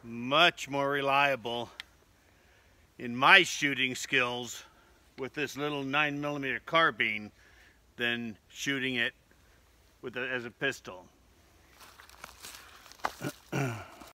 much more reliable in my shooting skills with this little 9mm carbine than shooting it with as a pistol.